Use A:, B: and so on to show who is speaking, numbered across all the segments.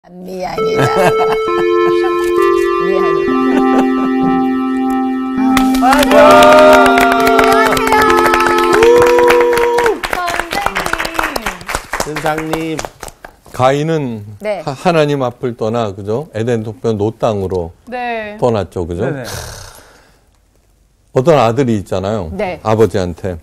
A: 미안이다. 미안이다.
B: 선생님.
C: 가인은
A: 네.
C: 하나님 앞을 떠나, 그죠? 에덴 동편 노 땅으로
D: 네.
C: 떠났죠, 그죠?
B: 네네.
C: 어떤 아들이 있잖아요.
A: 네.
C: 아버지한테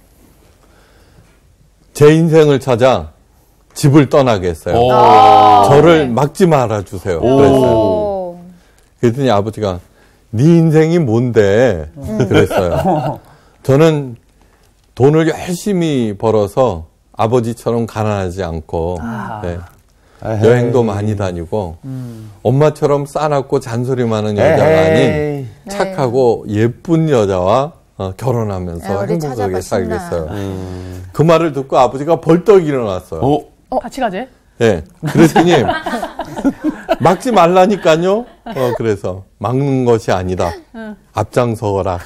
C: 제 인생을 찾아 집을 떠나게 했어요. 저를
D: 네.
C: 막지 말아 주세요. 그랬어요. 그랬더니 아버지가 네 인생이 뭔데? 그랬어요. 저는 돈을 열심히 벌어서 아버지처럼 가난하지 않고 네. 여행도 많이 다니고 엄마처럼 싸납고 잔소리 많은 여자가 아닌 착하고 예쁜 여자와 결혼하면서 행복하게 살겠어요. 그 말을 듣고 아버지가 벌떡 일어났어요.
D: 같이 가재?
C: 네. 그랬더니 막지 말라니까요. 그래서 막는 것이 아니다. 앞장서거라.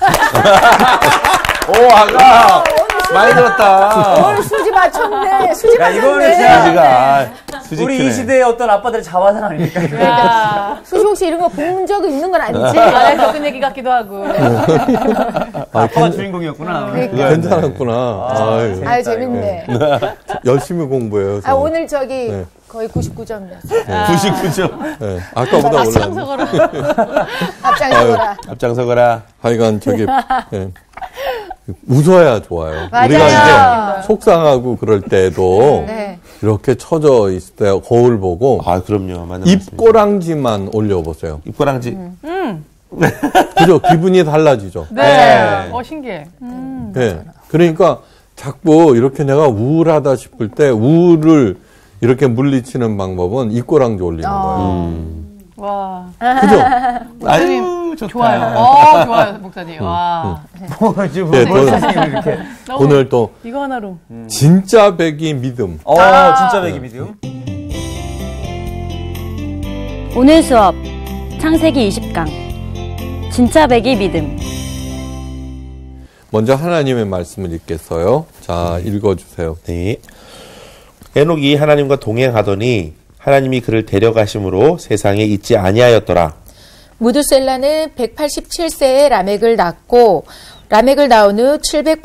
B: 오, 아가 많이 들었다.
A: 오늘 수지 맞췄네. 수지
B: 야, 이거는
A: 맞췄네.
B: 진짜 우리 이 시대의 어떤 아빠들의 자화상 아닙니까?
D: 야.
A: 수지 혹시 이런 거 본 적이 있는 건 아니지?
D: 나의 겪은 얘기 같기도 하고.
B: 아빠가 주인공이었구나.
C: 괜찮았구나.
A: 아유, 재밌네.
C: 열심히 공부해요.
A: 아, 오늘 저기
C: 네.
A: 거의 99점이었어요.
B: 99점.
C: 네. 아까보다 올랐네.
A: 앞장서거라.
B: 앞장서거라.
C: 하여간 저기 네. 웃어야 좋아요.
A: 맞아요.
C: 우리가 이제 속상하고 그럴 때도
A: 네.
C: 이렇게 처져 있을 때 거울 보고
B: 아, 그럼요. 맞는
C: 입꼬랑지만 올려보세요.
B: 입꼬랑지.
C: 그죠? 기분이 달라지죠.
D: 네. 신기해.
C: 네. 그러니까 자꾸 이렇게 내가 우울하다 싶을 때 우울을 이렇게 물리치는 방법은 입꼬랑지 올리는 거예요.
D: 와.
C: 그죠?
B: 아유, 좋다.
D: 좋아요. 좋아요, 목사님. 와.
C: 네,
B: 이렇게.
C: 오늘 또
D: 이거 하나로.
C: 진짜 백이 믿음.
B: 진짜 백이 미디움.
E: 오늘 수업 창세기 20강 진짜 백이 믿음.
C: 먼저 하나님의 말씀을 읽겠어요. 자, 읽어주세요.
B: 네. 에녹이 하나님과 동행하더니 하나님이 그를 데려가심으로 세상에 있지 아니하였더라.
A: 무두셀라는 187세에 라멕을 낳고 라멕을 낳은 후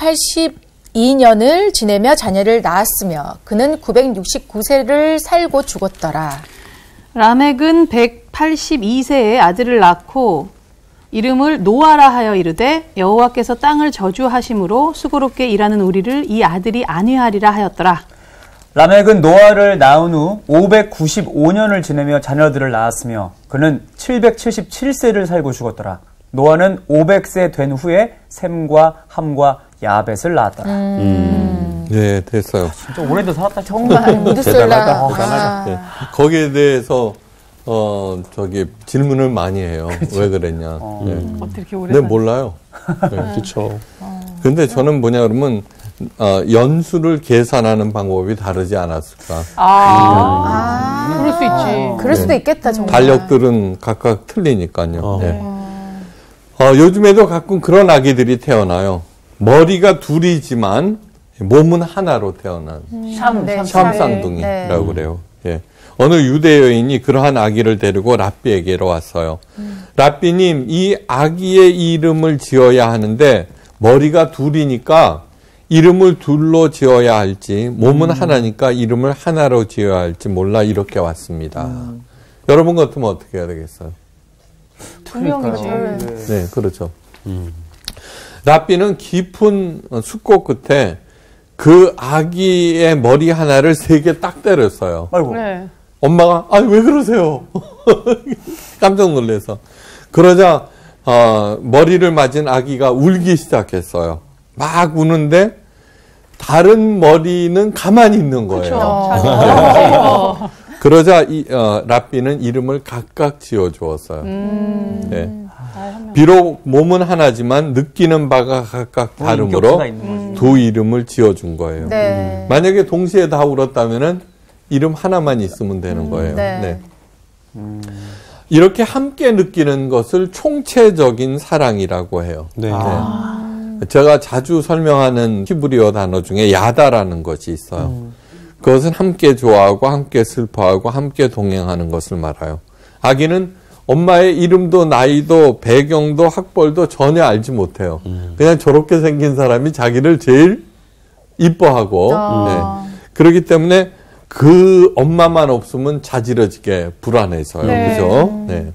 A: 782년을 지내며 자녀를 낳았으며 그는 969세를 살고 죽었더라.
D: 라멕은 182세에 아들을 낳고 이름을 노아라 하여 이르되 여호와께서 땅을 저주하심으로 수고롭게 일하는 우리를 이 아들이 안위하리라 하였더라.
F: 라멕은 노아를 낳은 후 595년을 지내며 자녀들을 낳았으며 그는 777세를 살고 죽었더라. 노아는 500세 된 후에 셈과 함과 야벳을 낳았더라.
C: 네, 됐어요.
F: 진짜 오래도 살았다.
A: 정말 무두셀라.
B: 대단하다.
C: 네. 거기에 대해서 저기 질문을 많이 해요. 왜 그랬냐. 네.
D: 어떻게 이렇게 오래
C: 근데 몰라요. 네.
B: 그렇죠.
C: 근데 저는 뭐냐 그러면 연수를 계산하는 방법이 다르지 않았을까.
D: 그럴 수 있지.
A: 그럴 수도 있겠다, 정말.
C: 달력들은 각각 틀리니까요. 네. 요즘에도 가끔 그런 아기들이 태어나요. 머리가 둘이지만 몸은 하나로 태어난 샴쌍둥이라고 그래요. 예. 어느 유대 여인이 그러한 아기를 데리고 랍비에게로 왔어요. 랍비님, 이 아기의 이름을 지어야 하는데 머리가 둘이니까 이름을 둘로 지어야 할지 몸은 하나니까 이름을 하나로 지어야 할지 몰라 이렇게 왔습니다. 여러분 같으면 어떻게 해야 되겠어요?
D: 두 명이지.
C: 네, 그렇죠. 랍비는 깊은 숲꽃 끝에 그 아기의 머리 하나를 3개 딱 때렸어요.
F: 아이고.
D: 네.
C: 엄마가 왜 그러세요? 깜짝 놀라서. 그러자 머리를 맞은 아기가 울기 시작했어요. 막 우는데 다른 머리는 가만히 있는 거예요. 네. 그러자 랍비는 이름을 각각 지어주었어요. 네. 비록 몸은 하나지만 느끼는 바가 각각 다르므로 두 이름을 지어준 거예요.
A: 네.
C: 만약에 동시에 다 울었다면은 이름 하나만 있으면 되는 거예요.
A: 네.
C: 이렇게 함께 느끼는 것을 총체적인 사랑이라고 해요.
B: 네.
C: 제가 자주 설명하는 히브리어 단어 중에 야다라는 것이 있어요. 그것은 함께 좋아하고 함께 슬퍼하고 함께 동행하는 것을 말해요. 아기는 엄마의 이름도 나이도 배경도 학벌도 전혀 알지 못해요. 그냥 저렇게 생긴 사람이 자기를 제일 이뻐하고 네. 그렇기 때문에 그 엄마만 없으면 자지러지게 불안해서요.
D: 네.
C: 그죠? 네.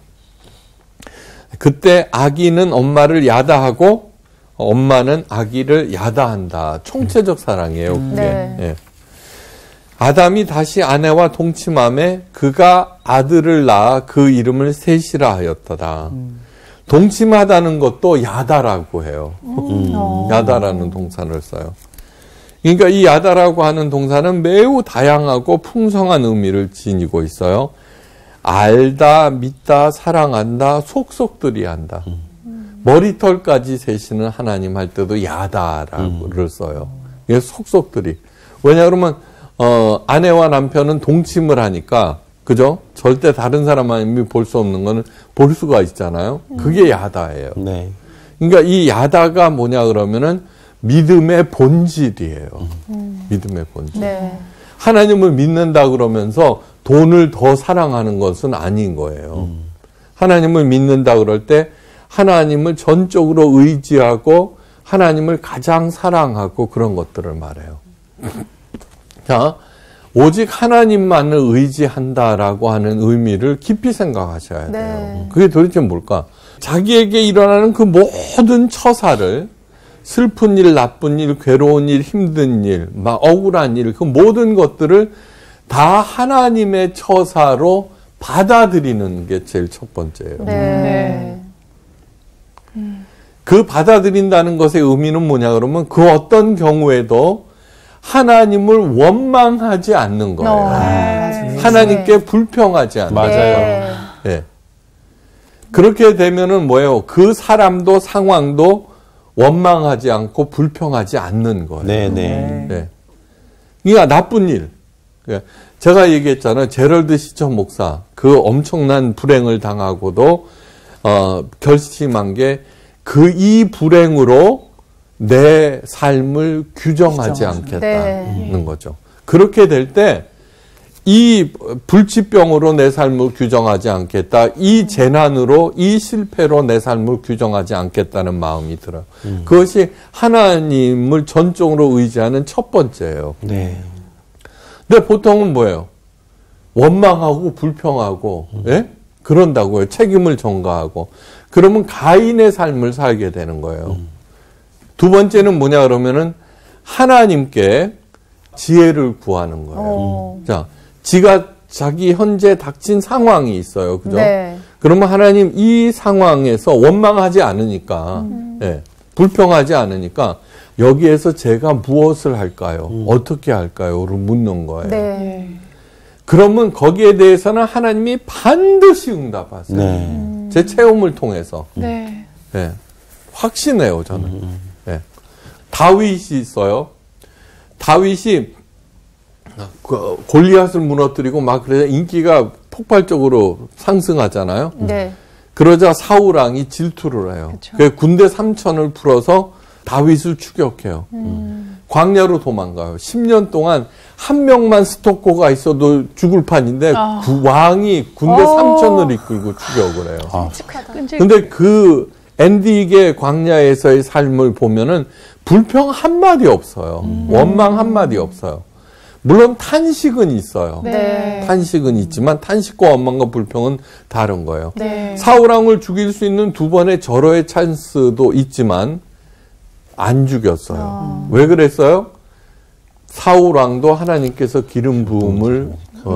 C: 그때 아기는 엄마를 야다하고 엄마는 아기를 야다한다. 총체적 사랑이에요. 그게.
A: 네.
C: 네. 아담이 다시 아내와 동침함에 그가 아들을 낳아 그 이름을 셋이라 하였더라. 동침하다는 것도 야다라고 해요. 야다라는 동사를 써요. 그러니까 이 야다라고 하는 동사는 매우 다양하고 풍성한 의미를 지니고 있어요. 알다, 믿다, 사랑한다, 속속들이 한다. 머리털까지 세시는 하나님 할 때도 야다라고를 써요. 이게 속속들이. 왜냐 그러면 아내와 남편은 동침을 하니까 그죠? 절대 다른 사람이 볼 수 없는 거는 볼 수가 있잖아요. 그게 야다예요.
B: 네.
C: 그러니까 이 야다가 뭐냐 그러면은 믿음의 본질이에요. 믿음의 본질.
A: 네.
C: 하나님을 믿는다 그러면서 돈을 더 사랑하는 것은 아닌 거예요. 하나님을 믿는다 그럴 때 하나님을 전적으로 의지하고 하나님을 가장 사랑하고 그런 것들을 말해요. 자, 오직 하나님만을 의지한다라고 하는 의미를 깊이 생각하셔야 돼요.
A: 네.
C: 그게 도대체 뭘까? 자기에게 일어나는 그 모든 처사를 슬픈 일, 나쁜 일, 괴로운 일, 힘든 일, 막 억울한 일, 그 모든 것들을 다 하나님의 처사로 받아들이는 게 제일 첫 번째예요.
A: 네.
C: 그 받아들인다는 것의 의미는 뭐냐 그러면 그 어떤 경우에도 하나님을 원망하지 않는 거예요. 하나님께 불평하지 않는 거예요.
B: 맞아요.
C: 네. 그렇게 되면은 뭐예요? 그 사람도 상황도 원망하지 않고 불평하지 않는 거예요.
B: 네네.
C: 네. 그러니까 나쁜 일. 제가 얘기했잖아요. 제럴드 시처 목사. 그 엄청난 불행을 당하고도 결심한 게 이 불행으로 내 삶을 규정하지 않겠다는 거죠. 그렇게 될 때 이 불치병으로 내 삶을 규정하지 않겠다. 이 재난으로, 이 실패로 내 삶을 규정하지 않겠다는 마음이 들어요. 그것이 하나님을 전적으로 의지하는 첫 번째예요.
B: 네.
C: 근데 보통은 뭐예요? 원망하고 불평하고 예? 그런다고요. 책임을 전가하고. 그러면 가인의 삶을 살게 되는 거예요. 두 번째는 뭐냐 그러면은 하나님께 지혜를 구하는 거예요. 자, 자기 현재 닥친 상황이 있어요. 그죠?
A: 네.
C: 그러면 하나님 이 상황에서 원망하지 않으니까, 예, 불평하지 않으니까 여기에서 제가 무엇을 할까요? 어떻게 할까요?를 묻는 거예요.
A: 네.
C: 그러면 거기에 대해서는 하나님이 반드시 응답하세요.
B: 네.
C: 제 체험을 통해서.
D: 네.
C: 예, 확신해요, 저는. 예. 다윗이 있어요. 다윗이 골리앗을 무너뜨리고 막 그래서 인기가 폭발적으로 상승하잖아요.
A: 네.
C: 그러자 사울왕이 질투를 해요. 그 군대 3,000을 풀어서 다윗을 추격해요. 광야로 도망가요. 10년 동안 한 명만 스토커가 있어도 죽을 판인데 왕이 군대 3,000을 이끌고 추격을 해요. 근데 그 앤디익의 광야에서의 삶을 보면은 불평 한마디 없어요. 원망 한마디 없어요. 물론 탄식은 있어요.
A: 네.
C: 탄식은 있지만 탄식과 원망과 불평은 다른 거예요.
D: 네.
C: 사울왕을 죽일 수 있는 두 번의 절호의 찬스도 있지만 안 죽였어요. 왜 그랬어요? 사울왕도 하나님께서 기름 부음을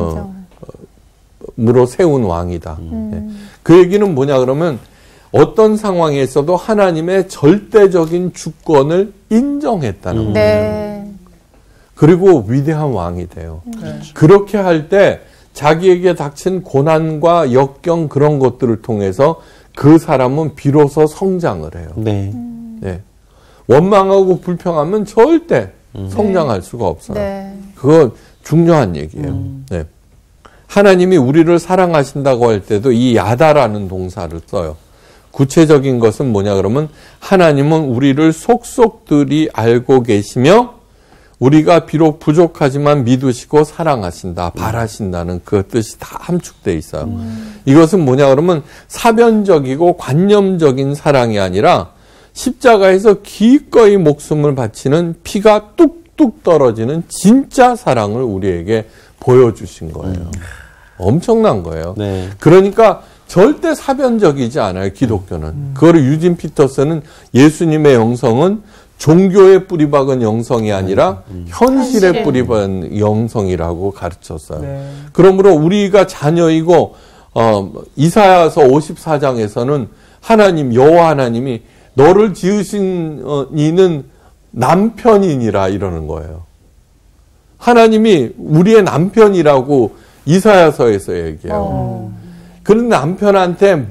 C: 으로 세운 왕이다. 예. 그 얘기는 뭐냐 그러면 어떤 상황에서도 하나님의 절대적인 주권을 인정했다는 거예요.
A: 네.
C: 그리고 위대한 왕이 돼요. 그렇게 할 때 자기에게 닥친 고난과 역경 그런 것들을 통해서 그 사람은 비로소 성장을 해요.
B: 네.
C: 네. 원망하고 불평하면 절대 성장할 수가 없어요.
A: 네.
C: 그건 중요한 얘기예요. 네. 하나님이 우리를 사랑하신다고 할 때도 이 야다라는 동사를 써요. 구체적인 것은 뭐냐 그러면 하나님은 우리를 속속들이 알고 계시며 우리가 비록 부족하지만 믿으시고 사랑하신다, 바라신다는 그 뜻이 다 함축되어 있어요. 이것은 뭐냐 그러면 사변적이고 관념적인 사랑이 아니라 십자가에서 기꺼이 목숨을 바치는 피가 뚝뚝 떨어지는 진짜 사랑을 우리에게 보여주신 거예요. 엄청난 거예요.
B: 네.
C: 그러니까 절대 사변적이지 않아요, 기독교는. 그거를 유진 피터슨은 예수님의 영성은 종교에 뿌리박은 영성이 아니라 현실에 뿌리박은 영성이라고 가르쳤어요.
F: 네.
C: 그러므로 우리가 자녀이고 이사야서 54장에서는 하나님, 여호와 하나님이 너를 지으신 이는 남편이니라 이러는 거예요. 하나님이 우리의 남편이라고 이사야서에서 얘기해요. 그런 남편한테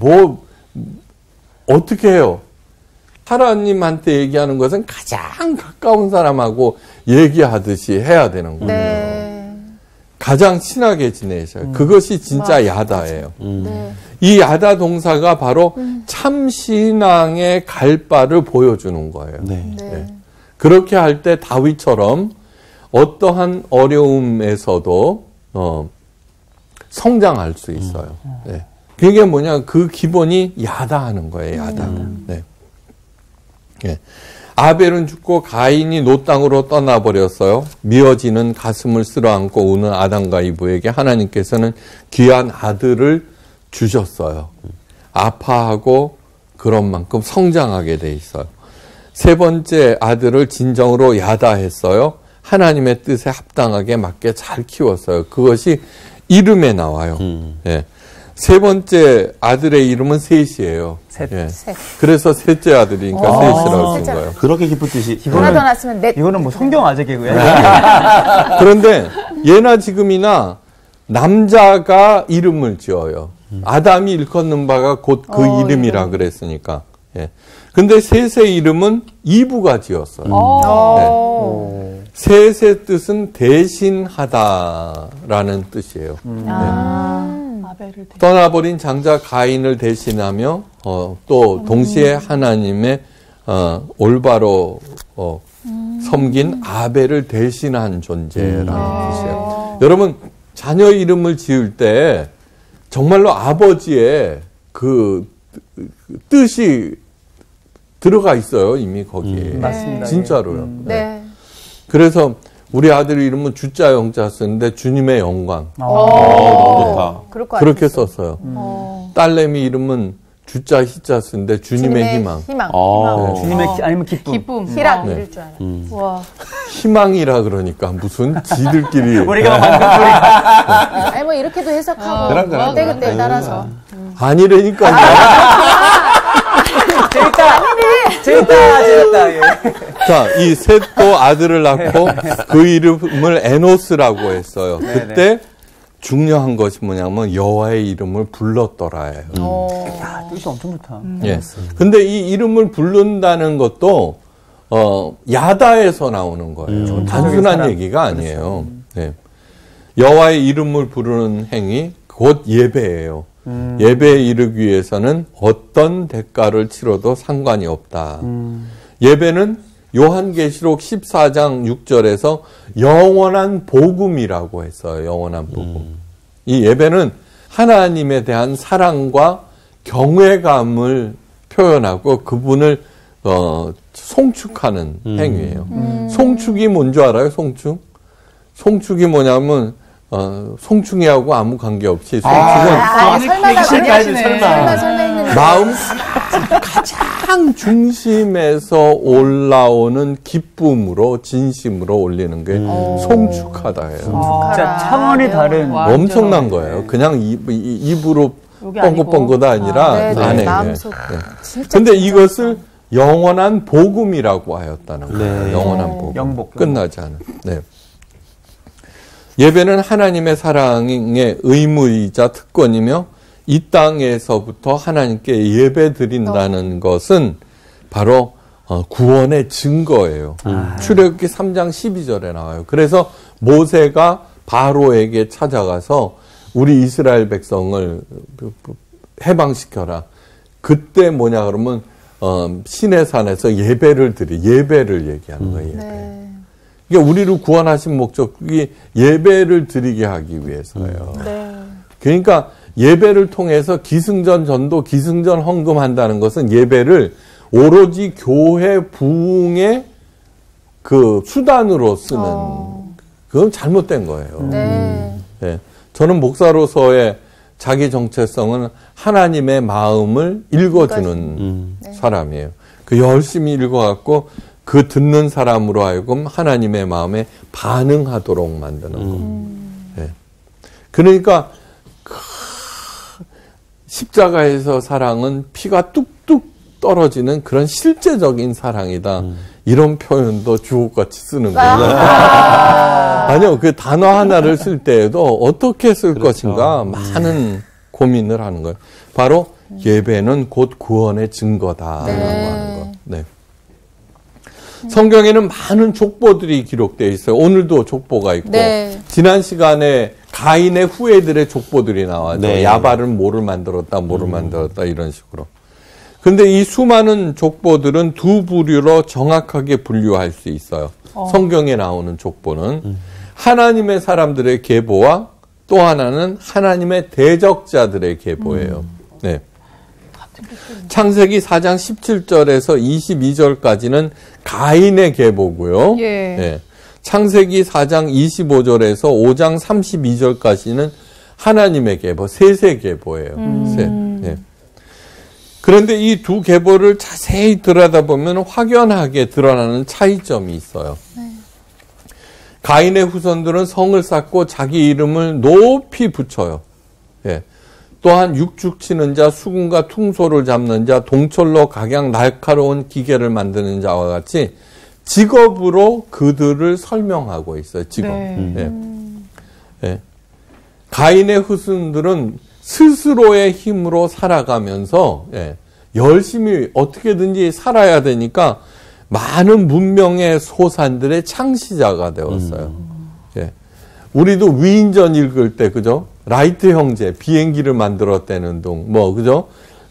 C: 어떻게 해요? 하나님한테 얘기하는 것은 가장 가까운 사람하고 얘기하듯이 해야 되는 거예요.
A: 네.
C: 가장 친하게 지내셔요. 그것이 진짜 야다예요.
A: 네.
C: 이 야다 동사가 바로 참 신앙의 갈 바를 보여주는 거예요.
B: 네.
A: 네.
C: 그렇게 할 때 다윗처럼 어떠한 어려움에서도 성장할 수 있어요. 네. 그게 뭐냐, 그 기본이 야다하는 거예요. 야다. 네. 네. 아벨은 죽고 가인이 노 땅으로 떠나버렸어요. 미어지는 가슴을 쓸어안고 우는 아담과 이브에게 하나님께서는 귀한 아들을 주셨어요. 아파하고 그런 만큼 성장하게 돼 있어요. 세 번째 아들을 진정으로 야다했어요. 하나님의 뜻에 합당하게 맞게 잘 키웠어요. 그것이 이름에 나와요. 예. 세 번째 아들의 이름은 셋이에요.
F: 셋.
C: 예.
A: 셋.
C: 그래서 셋째 아들이니까 셋이라고 쓴 거예요.
B: 그렇게 기쁜 뜻이.
A: 하나 더 낳았으면 넷.
F: 이거는 뭐 성경 아재 개그야.
C: 그런데 예나 지금이나 남자가 이름을 지어요. 아담이 일컫는 바가 곧 그 이름이라 그랬으니까. 예. 근데 셋의 이름은 이브가 지었어요. 네. 셋의 뜻은 대신하다라는 뜻이에요.
D: 아벨을
C: 떠나버린 장자 가인을 대신하며 또 동시에 하나님의 올바로 섬긴 아벨을 대신한 존재라는 뜻이에요. 여러분, 자녀 이름을 지을 때 정말로 아버지의 그 뜻이 들어가 있어요, 이미 거기에.
F: 맞습니다.
C: 진짜로요.
A: 네.
C: 그래서 우리 아들 이름은 주자 영자 쓰는데 주님의 영광.
B: 너무 좋다.
A: 그럴 거
C: 그렇게
A: 아니겠어요?
C: 썼어요. 딸내미 이름은 주자 희자 쓰는데 주님의 희망.
A: 희망.
B: 네.
F: 주님의 아니면 기쁨.
D: 기쁨.
A: 희랑
C: 네.
A: 이럴 줄 알아요.
D: 와.
C: 희망이라 그러니까 무슨 지들끼리.
F: 우리가 만든
A: 아니 뭐 이렇게도 해석하고
B: 그럼.
A: 그때 따라서.
C: 아니라니까요.
F: 재밌다. 예.
C: 자, 이 셋도 아들을 낳고 그 이름을 에노스라고 했어요. 그때 중요한 것이 뭐냐면 여호와의 이름을 불렀더라예요.
F: 야, 뜻이 엄청 좋다.
C: 예. 근데 이 이름을 부른다는 것도 야다에서 나오는 거예요. 단순한
F: 사랑.
C: 얘기가 아니에요. 네. 여호와의 이름을 부르는 행위 곧 예배예요. 예배에 이르기 위해서는 어떤 대가를 치러도 상관이 없다. 예배는 요한계시록 14장 6절에서 영원한 복음이라고 했어요. 영원한 복음. 이 예배는 하나님에 대한 사랑과 경외감을 표현하고 그분을 송축하는 행위예요. 송축이 뭔지 알아요? 송축이 뭐냐면 송충이하고 아무 관계없이 송축은
A: 설마 했는데.
C: 마음 가장 중심에서 올라오는 기쁨으로 진심으로 올리는 게 송축하다예요.
F: 진짜 차원이 다른.
D: 완전.
C: 엄청난 거예요. 그냥 입으로
D: 여기
C: 뻥긋뻥긋 아니라
A: 네, 네.
C: 안에.
A: 마음속.
C: 네.
A: 진짜
C: 근데
A: 진짜.
C: 이것을 영원한 복음이라고 하였다는 거예요.
B: 네.
C: 영원한 복음.
F: 영복.
C: 끝나지 않은. 네. 예배는 하나님의 사랑의 의무이자 특권이며 이 땅에서부터 하나님께 예배 드린다는 것은 바로 구원의 증거예요. 출애굽기 3장 12절에 나와요. 그래서 모세가 바로에게 찾아가서 우리 이스라엘 백성을 해방시켜라. 그때 뭐냐 그러면 시내산에서 예배를 얘기하는 거예요. 예배.
A: 네.
C: 그러니까 우리를 구원하신 목적이 예배를 드리게 하기 위해서예요. 그러니까 예배를 통해서 기승전 전도, 기승전 헌금한다는 것은 예배를 오로지 교회 부흥의 그 수단으로 쓰는 그건 잘못된 거예요. 네. 저는 목사로서의 자기 정체성은 하나님의 마음을 읽어주는 사람이에요. 그 열심히 읽어갖고 그 듣는 사람으로 하여금 하나님의 마음에 반응하도록 만드는 거. 네. 그러니까 십자가에서 사랑은 피가 뚝뚝 떨어지는 그런 실제적인 사랑이다. 이런 표현도 주옥같이 쓰는 거예요. 아니요, 그 단어 하나를 쓸 때에도 어떻게 쓸 것인가 많은 고민을 하는 거예요. 바로 예배는 곧 구원의 증거다라고 하는 거. 네. 성경에는 많은 족보들이 기록되어 있어요. 오늘도 족보가 있고 지난 시간에 가인의 후예들의 족보들이 나와죠. 야발은 뭐를 만들었다, 뭐를 만들었다 이런 식으로. 근데 이 수많은 족보들은 두 부류로 정확하게 분류할 수 있어요. 성경에 나오는 족보는 하나님의 사람들의 계보와 또 하나는 하나님의 대적자들의 계보예요. 네. 창세기 4장 17절에서 22절까지는 가인의 계보고요. 네. 창세기 4장 25절에서 5장 32절까지는 하나님의 계보, 셋의 계보예요. 셋. 네. 그런데 이 두 계보를 자세히 들여다보면 확연하게 드러나는 차이점이 있어요. 가인의 후손들은 성을 쌓고 자기 이름을 높이 붙여요. 예. 또한 육축 치는 자, 수군과 퉁소를 잡는 자, 동철로 각양 날카로운 기계를 만드는 자와 같이 직업으로 그들을 설명하고 있어요. 직업. 예. 예. 가인의 후손들은 스스로의 힘으로 살아가면서 열심히 어떻게든지 살아야 되니까 많은 문명의 소산들의 창시자가 되었어요. 우리도 위인전 읽을 때 그죠? 라이트 형제 비행기를 만들었다는 둥 그죠?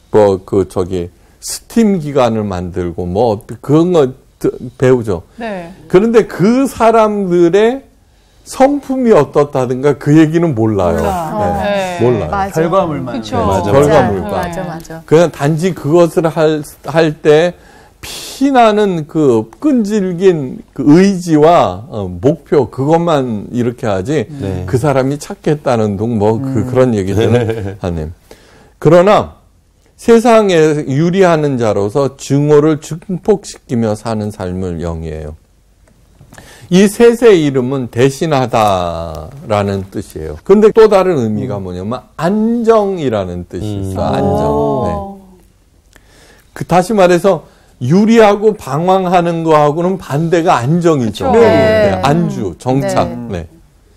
C: 스팀 기관을 만들고 그런 거 배우죠. 그런데 그 사람들의 성품이 어떻다든가 그 얘기는 몰라요. 몰라요.
A: 맞아.
F: 결과물만.
C: 결과물만.
A: 맞아.
C: 그냥 단지 그것을 할 때 피나는 그 끈질긴 그 의지와 목표 그것만 이렇게 하지 그 사람이 찾겠다는 둥 그런 얘기들은 하네요. 그러나 세상에 유리하는 자로서 증오를 증폭시키며 사는 삶을 영위해요. 이 셋의 이름은 대신하다라는 뜻이에요. 근데 또 다른 의미가 뭐냐면 안정이라는 뜻이 있어요. 안정. 네. 다시 말해서 유리하고 방황하는 거하고는 반대가 안정이죠. 안주, 정착. 네.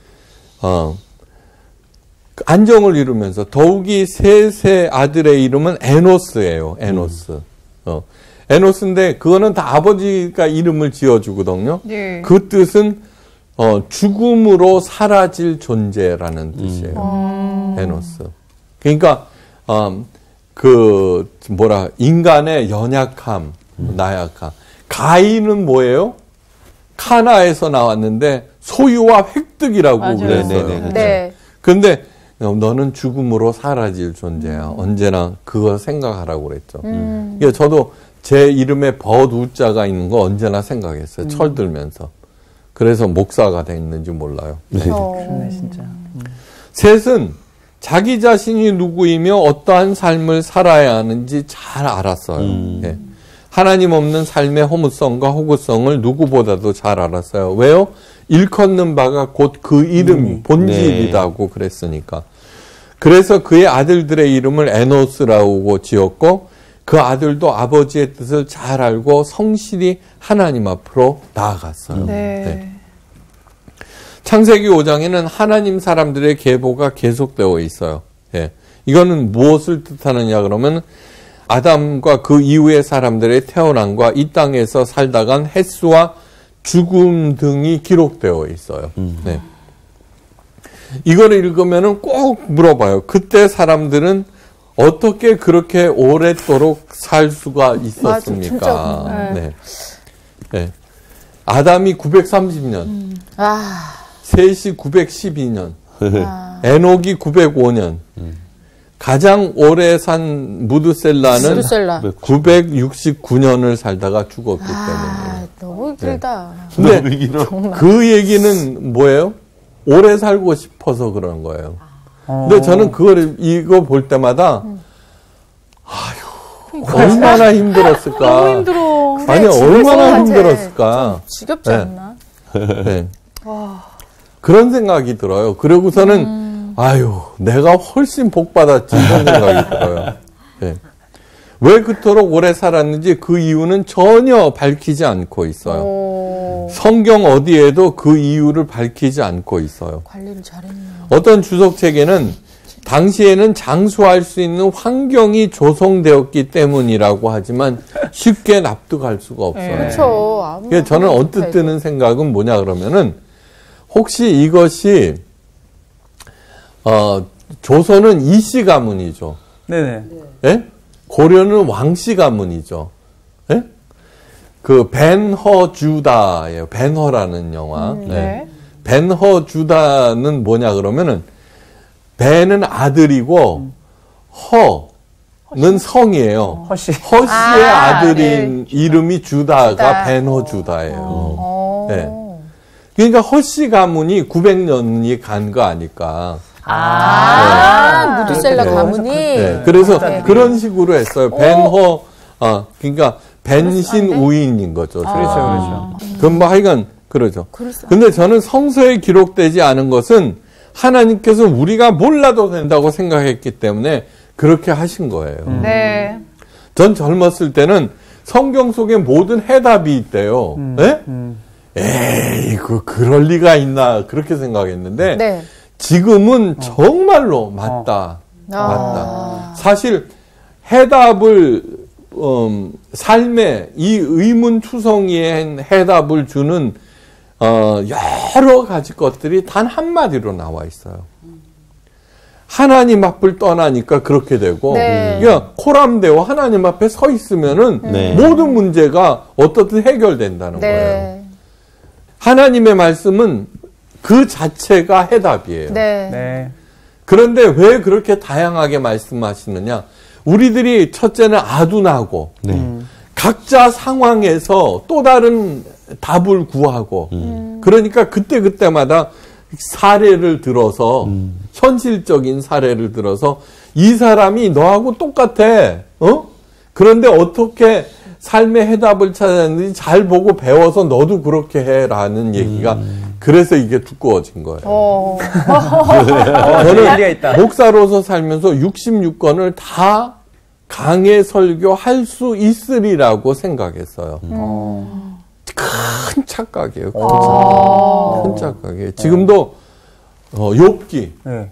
C: 안정을 이루면서 더욱이 셋의 아들의 이름은 에노스예요. 에노스. 에노스인데 그거는 다 아버지가 이름을 지어주거든요. 그 뜻은 죽음으로 사라질 존재라는 뜻이에요. 에노스. 그러니까 인간의 연약함, 나약함. 가인은 뭐예요? 카나에서 나왔는데 소유와 획득이라고 그랬어요. 그런데 너는 죽음으로 사라질 존재야. 언제나 그거 생각하라고 그랬죠. 그러니까 저도 제 이름에 버우자가 있는 거 언제나 생각했어요. 철들면서. 그래서 목사가 됐는지 몰라요.
F: 진짜.
C: 셋은 자기 자신이 누구이며 어떠한 삶을 살아야 하는지 잘 알았어요. 하나님 없는 삶의 허무성과 호구성을 누구보다도 잘 알았어요. 왜요? 일컫는 바가 곧 그 이름, 본질이라고 그랬으니까. 그래서 그의 아들들의 이름을 에노스라고 지었고 그 아들도 아버지의 뜻을 잘 알고 성실히 하나님 앞으로 나아갔어요. 창세기 5장에는 하나님 사람들의 계보가 계속되어 있어요. 이거는 무엇을 뜻하느냐 그러면 아담과 그 이후의 사람들의 태어남과 이 땅에서 살다간 횟수와 죽음 등이 기록되어 있어요. 이거를 읽으면 꼭 물어봐요. 그때 사람들은 어떻게 그렇게 오랫도록 살 수가 있었습니까? 아담이 930년,
A: 아,
C: 셋이 912년, 에녹이 905년, 가장 오래 산 무드셀라는
A: 무드셀라.
C: 969년을 살다가 죽었기 때문에.
A: 아, 너무 길다.
C: 근데
A: 정말.
C: 그 얘기는 뭐예요? 오래 살고 싶어서 그런 거예요. 근데 저는 이거 볼 때마다, 얼마나 힘들었을까.
D: 너무 힘들어.
C: 아니, 얼마나 힘들었을까.
A: 지겹지 않나?
C: 네. 그런 생각이 들어요. 그러고서는, 아유, 내가 훨씬 복 받았지, 이런 생각이 들어요. 네. 왜 그토록 오래 살았는지 그 이유는 전혀 밝히지 않고 있어요.
A: 오,
C: 성경 어디에도 그 이유를 밝히지 않고 있어요.
A: 관리를 잘했네요.
C: 어떤 주석책에는 당시에는 장수할 수 있는 환경이 조성되었기 때문이라고 하지만 쉽게 납득할 수가 없어요.
A: 그렇죠.
C: 그래서 저는 언뜻 드는 생각은 뭐냐 그러면은 혹시 이것이 조선은 이씨 가문이죠.
F: 네네.
C: 예? 고려는 왕씨 가문이죠. 예? 그 벤허 주다예요. 벤허라는 영화.
D: 네.
C: 벤허 주다는 뭐냐 그러면은 벤은 아들이고 허는 성이에요.
F: 허씨.
C: 허씨의 아들인
A: 네.
C: 이름이 주다가
A: 주다.
C: 벤허 주다예요.
A: 어.
C: 네. 그러니까 허씨 가문이 900년이 간 거 아닐까.
A: 무드셀라
C: 네.
A: 가문이.
C: 네. 그래서
A: 네.
C: 그런 식으로 했어요. 벤허, 그러니까 벤신 우인인 거죠.
F: 그렇죠.
C: 그럼 뭐 하여간 그러죠.
A: 그럴싸.
C: 근데 저는 성서에 기록되지 않은 것은 하나님께서 우리가 몰라도 된다고 생각했기 때문에 그렇게 하신 거예요.
D: 네.
C: 전 젊었을 때는 성경 속에 모든 해답이 있대요. 네? 에이, 그럴 리가 있나 그렇게 생각했는데
A: 네.
C: 지금은 정말로 맞다. 맞다.
A: 아.
C: 사실 해답을 삶에 이 의문투성이의 해답을 주는 여러 가지 것들이 단 한마디로 나와 있어요. 하나님 앞을 떠나니까 그렇게 되고,
A: 네.
C: 그러니까 코람되어 하나님 앞에 서 있으면은
B: 네.
C: 모든 문제가 어떻든 해결된다는 거예요.
A: 네.
C: 하나님의 말씀은 그 자체가 해답이에요.
A: 네.
F: 네.
C: 그런데 왜 그렇게 다양하게 말씀하시느냐? 우리들이 첫째는 아둔하고, 각자 상황에서 또 다른 답을 구하고, 그러니까 그때마다 사례를 들어서, 현실적인 사례를 들어서, 이 사람이 너하고 똑같아, 그런데 어떻게 삶의 해답을 찾았는지 잘 보고 배워서 너도 그렇게 해라는 얘기가, 그래서 이게 두꺼워진 거예요.
F: 저는 일리가 있다.
C: 목사로서 살면서 66권을 다 강해 설교할 수 있으리라고 생각했어요. 큰 착각이에요. 큰 착각이에요. 지금도 욥기,
F: 네.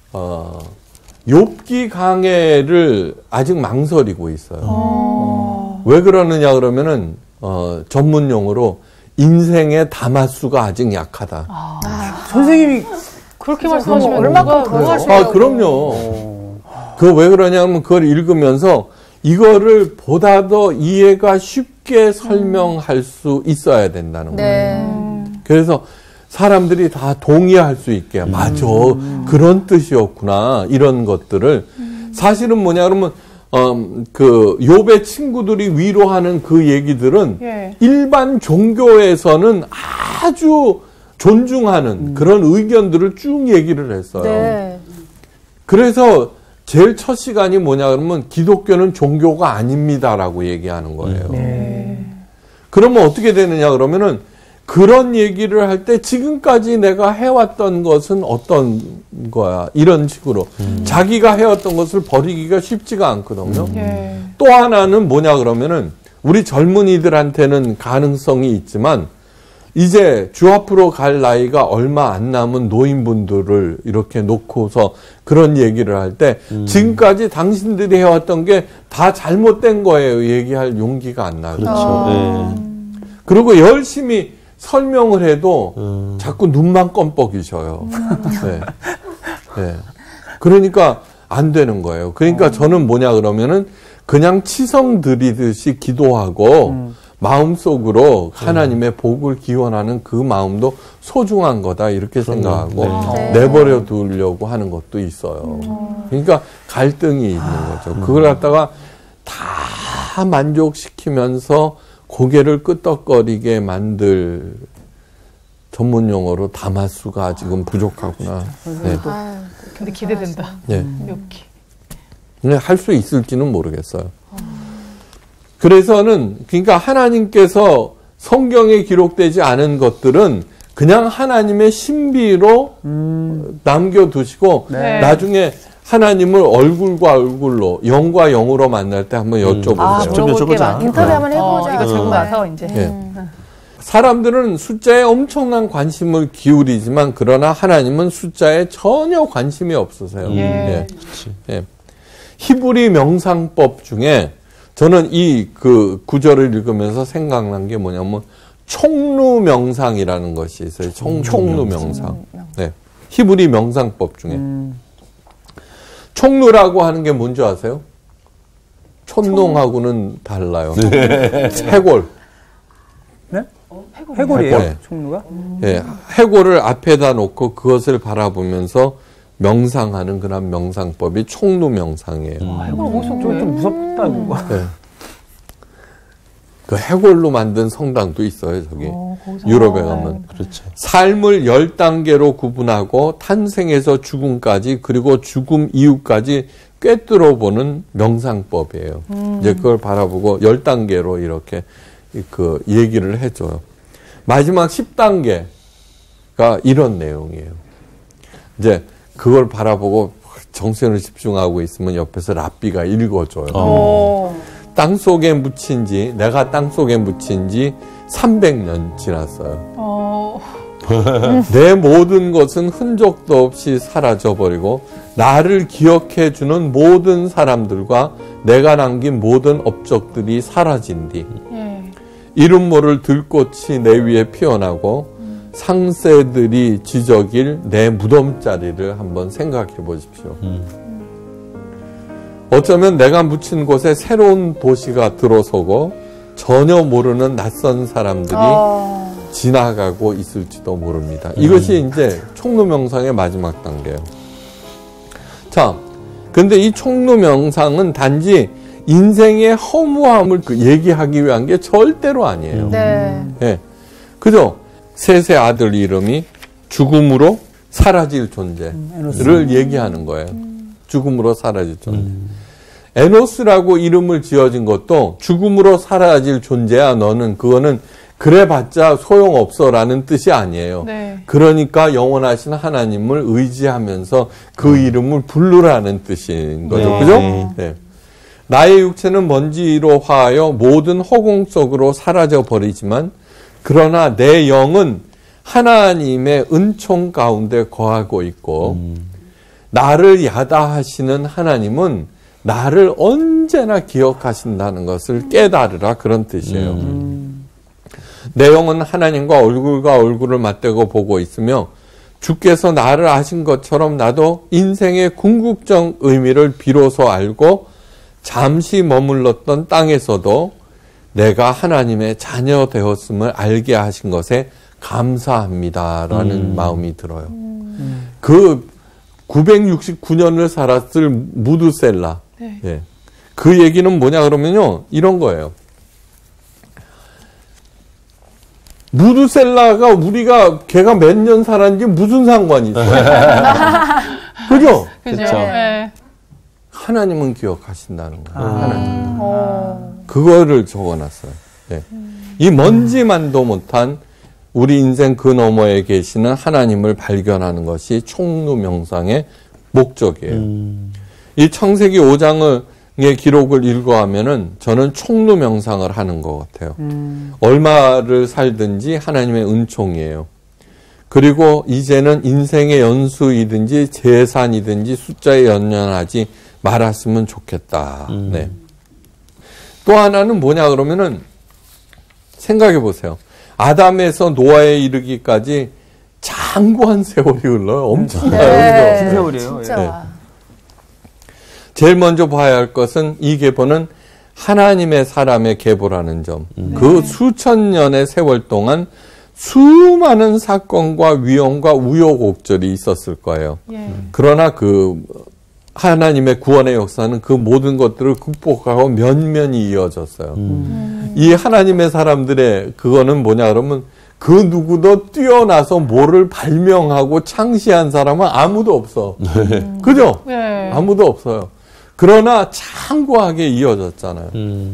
C: 욥기 강해를 아직 망설이고 있어요. 왜 그러느냐 그러면은 전문 용어로 인생의 다마수가 아직 약하다.
F: 선생님이
D: 그렇게 말씀하시면
A: 얼마큼 더 하시려고.
C: 그럼요. 그거 왜 그러냐면 그걸 읽으면서 이거를 보다 더 이해가 쉽게 설명할 수 있어야 된다는 거예요.
A: 네.
C: 그래서 사람들이 다 동의할 수 있게 맞아 그런 뜻이었구나 이런 것들을 사실은 뭐냐 그러면 그 욥의 친구들이 위로하는 그 얘기들은
D: 예.
C: 일반 종교에서는 아주 존중하는 그런 의견들을 쭉 얘기를 했어요.
A: 네.
C: 그래서 제일 첫 시간이 뭐냐 그러면 기독교는 종교가 아닙니다라고 얘기하는 거예요. 그러면 어떻게 되느냐 그러면은 그런 얘기를 할 때 지금까지 내가 해왔던 것은 어떤 거야 이런 식으로 자기가 해왔던 것을 버리기가 쉽지가 않거든요. 또 하나는 뭐냐 그러면은 우리 젊은이들한테는 가능성이 있지만 이제 주 앞으로 갈 나이가 얼마 안 남은 노인분들을 이렇게 놓고서 그런 얘기를 할 때 지금까지 당신들이 해왔던 게 다 잘못된 거예요. 얘기할 용기가 안 나요.
B: 그렇죠. 네.
C: 그리고 열심히 설명을 해도 자꾸 눈만 껌뻑이셔요. 네. 네. 그러니까 안 되는 거예요. 그러니까 저는 뭐냐 그러면은 그냥 치성 드리듯이 기도하고 마음속으로 하나님의 복을 기원하는 그 마음도 소중한 거다 이렇게 생각하고 내버려 두려고 하는 것도 있어요. 그러니까 갈등이 있는 거죠. 그걸 갖다가 다 만족시키면서 고개를 끄덕거리게 만들 전문 용어로 다마수가 아직은 부족하구나. 네.
D: 근데 기대된다.
C: 네.
D: 몇
C: 할 수 있을지는 모르겠어요. 그래서는 그러니까 하나님께서 성경에 기록되지 않은 것들은 그냥 하나님의 신비로 남겨두시고 나중에 하나님을 얼굴과 얼굴로 영과 영으로 만날 때 한번 여쭤보세요.
B: 직접 여쭤보자.
A: 인터뷰 한번 해보자.
D: 이거 들고 나서 이제.
C: 사람들은 숫자에 엄청난 관심을 기울이지만 그러나 하나님은 숫자에 전혀 관심이 없으세요. 예. 히브리 명상법 중에 저는 이 그 구절을 읽으면서 생각난 게 뭐냐면 총루 명상이라는 것이 있어요. 총루 명상. 네. 히브리 명상법 중에 총루라고 하는 게 뭔지 아세요? 촌농하고는 달라요. 해골.
F: 네? 해골이에요?
C: 네.
F: 총루가?
C: 예, 해골을 앞에다 놓고 그것을 바라보면서 명상하는 그런 명상법이 총루 명상이에요.
D: 해골 어디서
F: 좀 무섭다 이거.
C: 네. 그 해골로 만든 성당도 있어요, 저기. 유럽에 가면.
B: 그렇죠.
C: 삶을 10단계로 구분하고 탄생에서 죽음까지 그리고 죽음 이후까지 꿰뚫어보는 명상법이에요. 이제 그걸 바라보고 10단계로 이렇게 그 얘기를 해줘요. 마지막 10단계가 이런 내용이에요. 이제 그걸 바라보고 정신을 집중하고 있으면 옆에서 랍비가 읽어줘요. 땅속에 묻힌 지, 내가 땅속에 묻힌 지 300년 지났어요. 내 모든 것은 흔적도 없이 사라져버리고 나를 기억해주는 모든 사람들과 내가 남긴 모든 업적들이 사라진 뒤 이름 모를 들꽃이 내 위에 피어나고 상새들이 지저길 내 무덤자리를 한번 생각해 보십시오. 어쩌면 내가 묻힌 곳에 새로운 도시가 들어서고 전혀 모르는 낯선 사람들이 지나가고 있을지도 모릅니다. 이것이 이제 총루명상의 마지막 단계예요. 자, 근데 이 총루명상은 단지 인생의 허무함을 얘기하기 위한 게 절대로 아니에요. 네. 그죠? 셋의 아들 이름이 죽음으로 사라질 존재를 얘기하는 거예요. 죽음으로 사라질 존재. 에노스라고 이름을 지어진 것도 죽음으로 사라질 존재야 너는 그거는 그래봤자 소용없어라는 뜻이 아니에요. 그러니까 영원하신 하나님을 의지하면서 그 이름을 부르라는 뜻인 거죠. 그죠? 네. 나의 육체는 먼지로 화하여 모든 허공 속으로 사라져 버리지만 그러나 내 영은 하나님의 은총 가운데 거하고 있고 나를 야다하시는 하나님은 나를 언제나 기억하신다는 것을 깨달으라 그런 뜻이에요. 내 영은 하나님과 얼굴과 얼굴을 맞대고 보고 있으며 주께서 나를 아신 것처럼 나도 인생의 궁극적 의미를 비로소 알고 잠시 머물렀던 땅에서도 내가 하나님의 자녀 되었음을 알게 하신 것에 감사합니다라는 마음이 들어요. 그 969년을 살았을 무드셀라. 예. 그 얘기는 뭐냐 그러면요. 이런 거예요. 무드셀라가 우리가 걔가 몇 년 살았는지 무슨 상관이 있어요. 그죠?
D: 그죠. 네.
C: 하나님은 기억하신다는 거예요. 하나님. 그거를 적어놨어요. 예. 이 먼지만도 못한 우리 인생 그 너머에 계시는 하나님을 발견하는 것이 총루명상의 목적이에요. 이 창세기 5장의 기록을 읽어하면은 저는 총루명상을 하는 것 같아요. 얼마를 살든지 하나님의 은총이에요. 그리고 이제는 인생의 연수이든지 재산이든지 숫자에 연연하지 말았으면 좋겠다. 네. 또 하나는 뭐냐 그러면은 생각해 보세요. 아담에서 노아에 이르기까지 장구한 세월이 흘러요. 엄청나요.
F: 세월이에요.
A: 진짜.
C: 네. 제일 먼저 봐야 할 것은 이 계보는 하나님의 사람의 계보라는 점. 그 수천 년의 세월 동안 수많은 사건과 위험과 우여곡절이 있었을 거예요. 그러나 그 하나님의 구원의 역사는 그 모든 것들을 극복하고 면면이 이어졌어요. 이 하나님의 사람들의 그거는 뭐냐 그러면 그 누구도 뛰어나서 뭐를 발명하고 창시한 사람은 아무도 없어. 그죠?
D: 네.
C: 아무도 없어요. 그러나 창고하게 이어졌잖아요.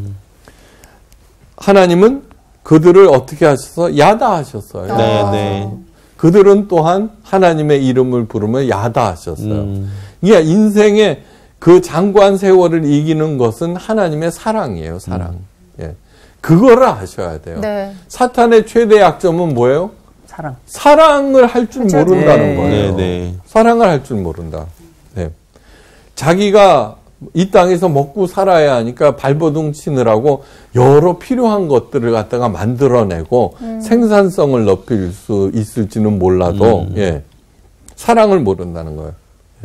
C: 하나님은 그들을 어떻게 하셔서 야다하셨어요.
B: 네.
C: 그들은 또한 하나님의 이름을 부르며 야다하셨어요. 그러니까 인생의 그 장관 세월을 이기는 것은 하나님의 사랑이에요. 사랑. 예. 그거를 아셔야 돼요.
A: 네.
C: 사탄의 최대 약점은 뭐예요?
F: 사랑.
C: 사랑을 할 줄 모른다는 거예요.
B: 네.
C: 사랑을 할 줄 모른다. 네. 자기가 이 땅에서 먹고 살아야 하니까 발버둥 치느라고 여러 필요한 것들을 갖다가 만들어내고 생산성을 높일 수 있을지는 몰라도 예. 사랑을 모른다는 거예요. 예.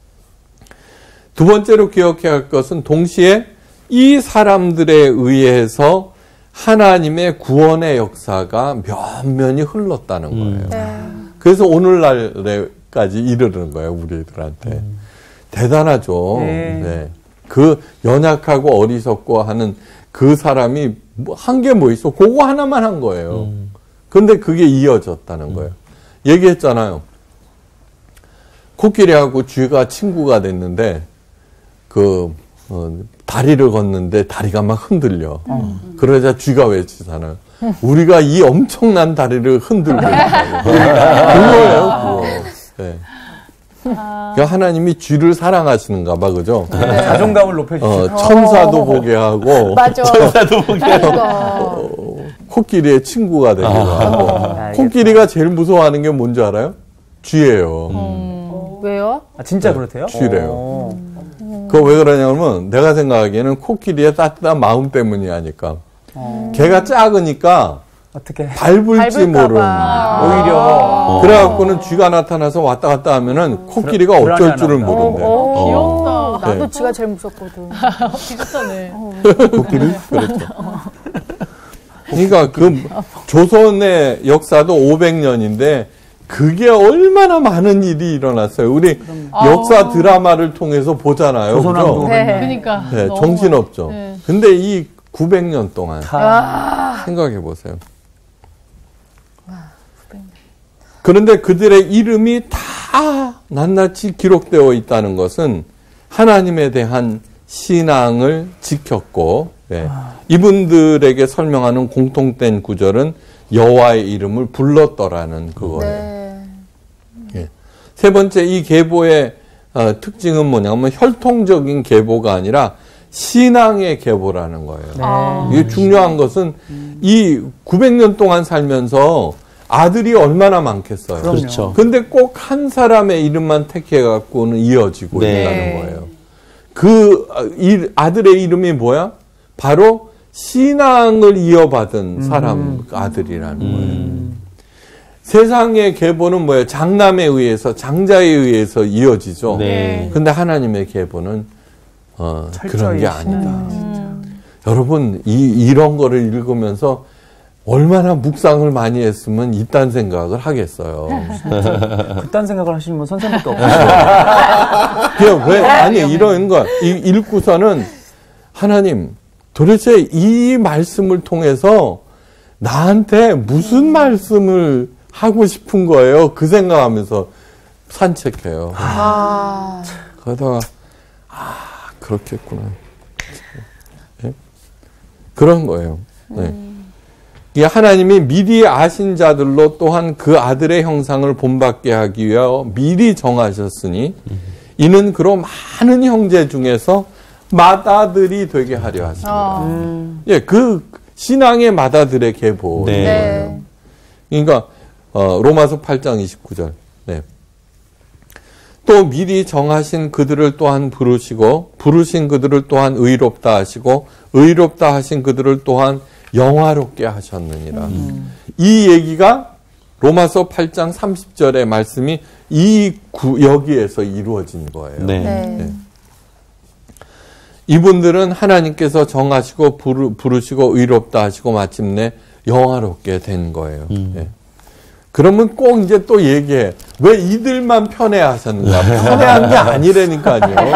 C: 두 번째로 기억해야 할 것은 동시에 이 사람들에 의해서 하나님의 구원의 역사가 면면이 흘렀다는 거예요.
A: 네.
C: 그래서 오늘날까지 이르는 거예요, 우리들한테. 대단하죠. 네. 그 연약하고 어리석고 하는 그 사람이 한 게 뭐 있어? 그거 하나만 한 거예요. 그런데 그게 이어졌다는 거예요. 얘기했잖아요. 코끼리하고 쥐가 친구가 됐는데 다리를 걷는데 다리가 막 흔들려. 그러자 쥐가 외치잖아요. 우리가 이 엄청난 다리를 흔들고 있다고. 그거예요, 그거. 네. 그러니까 하나님이 쥐를 사랑하시는가 봐, 그죠?
F: 네. 자존감을 높여주시죠.
C: 천사도 보게 하고,
A: 맞아.
B: 천사도 보게 하고.
C: 코끼리의 친구가 되기도 하고. 코끼리가 제일 무서워하는 게 뭔지 알아요? 쥐예요.
A: 왜요?
F: 아, 진짜 그렇대요?
C: 쥐래요. 그거 왜 그러냐면 내가 생각하기에는 코끼리의 따뜻한 마음 때문이 아닐까. 걔가 작으니까
F: 어떻게?
C: 밟을지 모르는.
F: 오히려.
C: 그래갖고는 쥐가 나타나서 왔다 갔다 하면은 코끼리가 어쩔 줄을 모른대.
A: 귀엽다. 나도
C: 네.
A: 쥐가 제일 무섭거든.
D: 비슷하네.
C: 코끼리? 그렇죠. 그러니까 그 조선의 역사도 500년인데 그게 얼마나 많은 일이 일어났어요. 우리 역사 드라마를 통해서 보잖아요.
F: 조선왕조.
C: 그죠?
A: 네.
D: 그러니까.
C: 네,
D: 너무
C: 정신없죠.
D: 네.
C: 근데 이 900년 동안 생각해 보세요. 그런데 그들의 이름이 다 낱낱이 기록되어 있다는 것은 하나님에 대한 신앙을 지켰고, 네. 이분들에게 설명하는 공통된 구절은 여호와의 이름을 불렀더라는 그거예요.
A: 네.
C: 예. 세 번째 이 계보의 특징은 뭐냐면 혈통적인 계보가 아니라 신앙의 계보라는 거예요. 이게 중요한 것은 이 900년 동안 살면서 아들이 얼마나 많겠어요.
B: 그렇죠.
C: 근데 꼭 한 사람의 이름만 택해 갖고는 이어지고
B: 네.
C: 있다는 거예요. 그 아들의 이름이 뭐야? 바로 신앙을 이어받은 사람 아들이라는 거예요. 세상의 계보는 뭐예요? 장남에 의해서, 장자에 의해서 이어지죠.
B: 네.
C: 근데 하나님의 계보는 그런 게 아니다. 여러분 이런 거를 읽으면서 얼마나 묵상을 많이 했으면 이딴 생각을 하겠어요.
F: 그딴 생각을 하시는 분 선생님도 없어요.
C: 그냥 왜 아니 이런 거 읽고서는 하나님 도대체 이 말씀을 통해서 나한테 무슨 말씀을 하고 싶은 거예요? 그 생각하면서 산책해요. 그러다가 그렇겠구나. 네? 그런 거예요. 네. 이 하나님이 미리 아신 자들로 또한 그 아들의 형상을 본받게 하기 위하여 미리 정하셨으니 이는 그로 많은 형제 중에서 맏아들이 되게 하려 하십니다. 예, 그 신앙의 맏아들의 계보예요.
B: 네.
C: 그러니까 로마서 8장 29절. 네. 또 미리 정하신 그들을 또한 부르시고 부르신 그들을 또한 의롭다 하시고 의롭다 하신 그들을 또한 영화롭게 하셨느니라. 이 얘기가 로마서 8장 30절의 말씀이 여기에서 이루어진 거예요.
B: 네.
A: 네.
C: 이분들은 하나님께서 정하시고 부르시고 의롭다 하시고 마침내 영화롭게 된 거예요. 예. 그러면 꼭 이제 또 얘기해. 왜 이들만 편애하셨는가? 편애한 게 아니라니까요.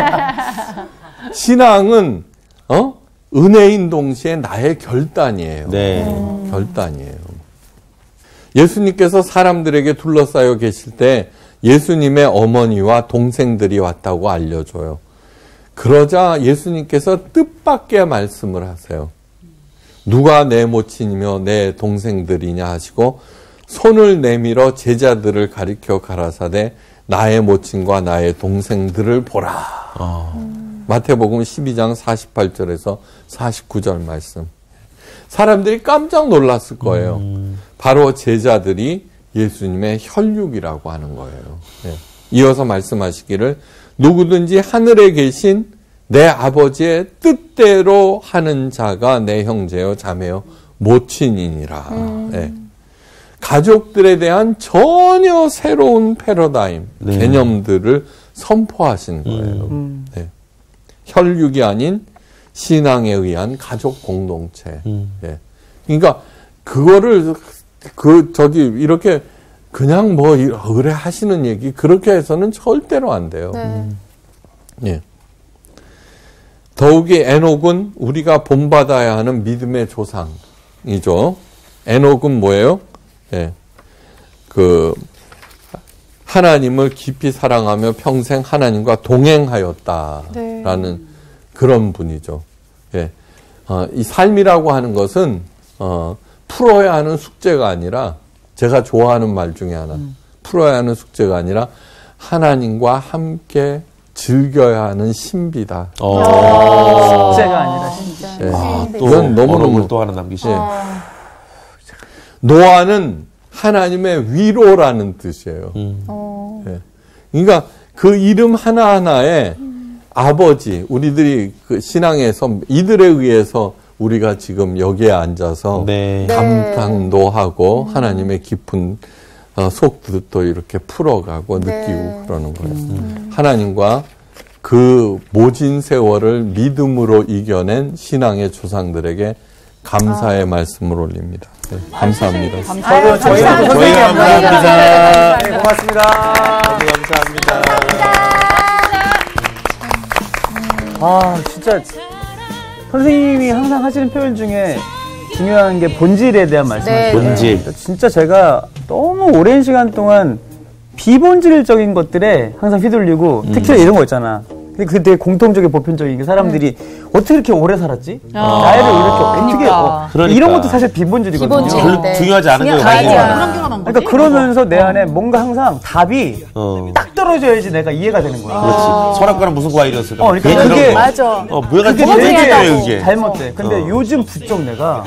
C: 신앙은 은혜인 동시에 나의 결단이에요.
B: 네.
C: 결단이에요. 예수님께서 사람들에게 둘러싸여 계실 때 예수님의 어머니와 동생들이 왔다고 알려줘요. 그러자 예수님께서 뜻밖의 말씀을 하세요. 누가 내 모친이며 내 동생들이냐 하시고 손을 내밀어 제자들을 가리켜 가라사대 나의 모친과 나의 동생들을 보라. 마태복음 12장 48절에서 49절 말씀. 사람들이 깜짝 놀랐을 거예요. 바로 제자들이 예수님의 혈육이라고 하는 거예요. 네. 이어서 말씀하시기를 누구든지 하늘에 계신 내 아버지의 뜻대로 하는 자가 내 형제요 자매요 모친이니라. 네. 가족들에 대한 전혀 새로운 패러다임, 네. 개념들을 선포하신 거예요. 네. 혈육이 아닌 신앙에 의한 가족 공동체. 네. 그러니까 그거를 이렇게 그냥 뭐 의뢰하시는 얘기 그렇게 해서는 절대로 안 돼요.
A: 네.
C: 예. 더욱이 에녹은 우리가 본받아야 하는 믿음의 조상이죠. 에녹은 뭐예요? 예. 하나님을 깊이 사랑하며 평생 하나님과 동행하였다라는 네. 그런 분이죠. 예. 이 삶이라고 하는 것은 풀어야 하는 숙제가 아니라 제가 좋아하는 말 중에 하나 풀어야 하는 숙제가 아니라 하나님과 함께 즐겨야 하는 신비다.
F: 숙제가 아니라 신비.
C: 예.
B: 이건 너무너무 또 하나 남기시죠.
C: 노아는 하나님의 위로라는 뜻이에요. 예. 그러니까 그 이름 하나하나에 아버지, 우리들이 그 신앙에서 이들에 의해서 우리가 지금 여기에 앉아서
B: 네.
C: 감탄도 하고 하나님의 깊은 속뜻도 이렇게 풀어가고 느끼고 네. 그러는 거예요. 하나님과 그 모진 세월을 믿음으로 이겨낸 신앙의 조상들에게 감사의 말씀을 올립니다. 네, 감사합니다.
F: 저희가 감사합니다. 네, 고맙습니다.
B: 감사합니다.
F: 진짜 선생님이 항상 하시는 표현 중에 중요한 게 본질에 대한 말씀이시죠.
B: 네. 본질.
F: 진짜 제가 너무 오랜 시간 동안 비본질적인 것들에 항상 휘둘리고 특히나 이런 거 있잖아. 근데 그게 되게 공통적인 보편적인 게 사람들이 어떻게 이렇게 오래 살았지? 나이를 이렇게 어떻게 이런 것도 사실 비본질이거든요.
A: 비본질.
B: 네. 중요하지 않은 게
A: 많이
B: 많아요.
F: 그러니까 그러면서 내 안에 뭔가 항상 답이 딱 떨어져야지 내가 이해가 되는 거야.
B: 그렇지. 설악과는 무슨 과일이었을까?
F: 그러니까 그게
A: 맞아.
B: 뭐가
F: 되게 이게 잘못돼. 근데 요즘 부쩍 내가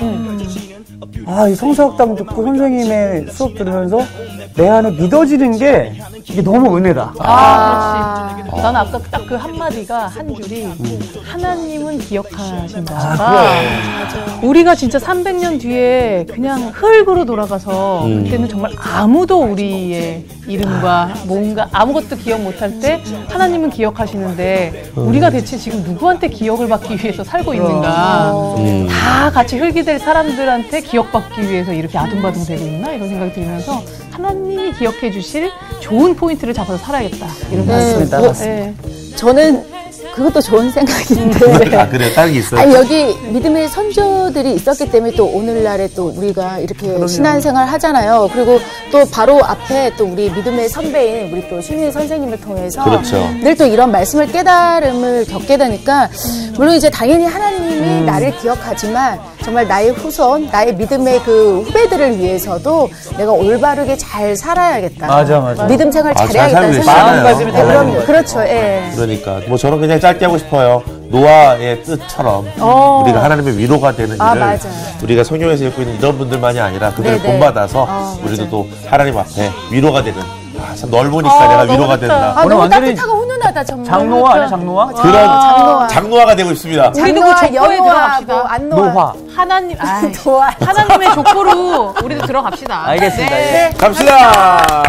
F: 이 성서학당 듣고 선생님의 수업 들으면서 내 안에 믿어지는 게 이게 너무 은혜다.
D: 그렇지. 난 아까 딱 그 한마디가 한 줄이 하나님은 기억하신다. 우리가 진짜 300년 뒤에 그냥 흙으로 돌아가서 그때는 정말 아무도 우리의 이름과 뭔가 아무것도 기억 못할 때 하나님은 기억하시는데 우리가 대체 지금 누구한테 기억을 받기 위해서 살고 있는가. 다 같이 흙이 될 사람들한테 기억받기 위해서 이렇게 아둥바둥 되고 있나 이런 생각이 들면서 하나님이 기억해 주실 좋은 포인트를 잡아서 살아야겠다 이런
F: 맞습니다.
D: 네.
A: 저는 그것도 좋은 생각인데.
B: 그래요? 다른 게 있어요?
A: 아니, 여기 믿음의 선조들이 있었기 때문에 또 오늘날에 또 우리가 이렇게 신앙생활 하잖아요. 그리고 또 바로 앞에 또 우리 믿음의 선배인 우리 또 신인 선생님을 통해서
B: 그렇죠.
A: 늘 또 이런 말씀을 깨달음을 겪게 되니까 물론 이제 당연히 하나님이 나를 기억하지만 정말 나의 후손, 나의 믿음의 그 후배들을 위해서도 내가 올바르게 잘 살아야겠다.
F: 맞아.
A: 믿음 생활
B: 잘
A: 잘해야겠다는
B: 살고
A: 생각이
B: 있어요.
A: 그럼요. 그렇죠. 예.
B: 그러니까 뭐 저는 그냥 짧게 하고 싶어요. 노아의 뜻처럼 우리가 하나님의 위로가 되는 일을
A: 맞아요.
B: 우리가 성경에서 읽고 있는 이런 분들만이 아니라 그들을
A: 네네.
B: 본받아서 우리도 또 하나님 앞에 위로가 되는 참 넓으니까 내가 위로가 된다.
A: 너무
F: 완전히
A: 따뜻하고 훈훈하다 정말.
F: 장노화 아니야 장노화?
B: 그런 장노아가 되고 싶습니다.
D: 우리도 그 족보에 들어갑시다.
A: 안노화.
D: 하나님, 하나님의 족보로 우리도 들어갑시다.
F: 알겠습니다.
D: 네.
B: 갑시다.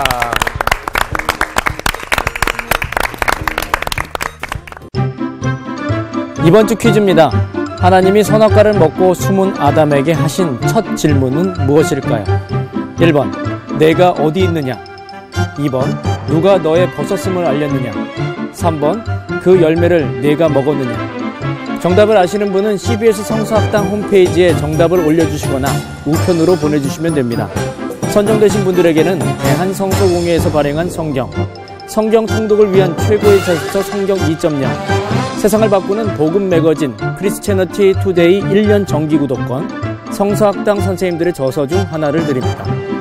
G: 이번 주 퀴즈입니다. 하나님이 선악과를 먹고 숨은 아담에게 하신 첫 질문은 무엇일까요? 1번, 내가 어디 있느냐? 2번, 누가 너의 벗었음을 알렸느냐? 3번, 그 열매를 내가 먹었느냐? 정답을 아시는 분은 CBS 성서학당 홈페이지에 정답을 올려주시거나 우편으로 보내주시면 됩니다. 선정되신 분들에게는 대한성서공회에서 발행한 성경 통독을 위한 최고의 자습서 성경 2.0, 세상을 바꾸는 복음 매거진 크리스채너티 투데이 1년 정기 구독권, 성서학당 선생님들의 저서 중 하나를 드립니다.